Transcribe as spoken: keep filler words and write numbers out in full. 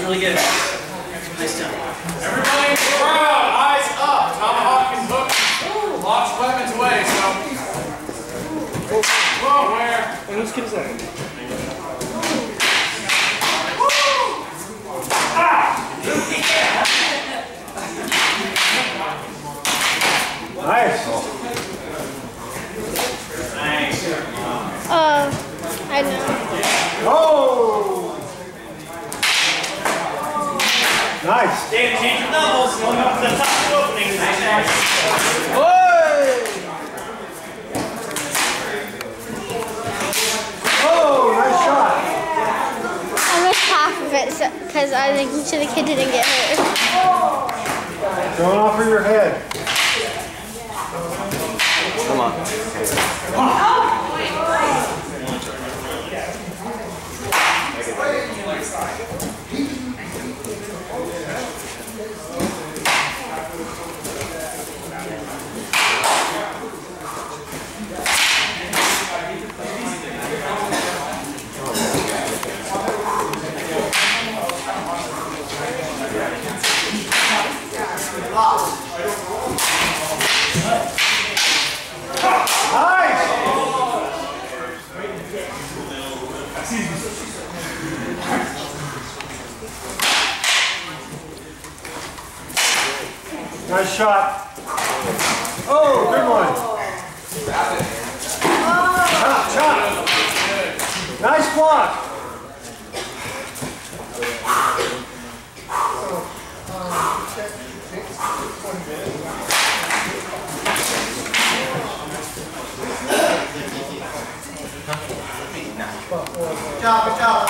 really good. Nice job. Everybody in the crowd, eyes up. Tomahawk and hook. Launch weapons away, so. Whoa, where? And whose kid is that? Nice. Nice. Oh, I know. Oh! Nice. Dave, change your doubles. Going up to the top opening. Nice. Hey! Oh, nice shot. I missed half of it because I was making sure the kid didn't get hurt. Going off of your head. Come on. Nice shot. Oh, good one. Chop, chop. Nice block. Good job, good job.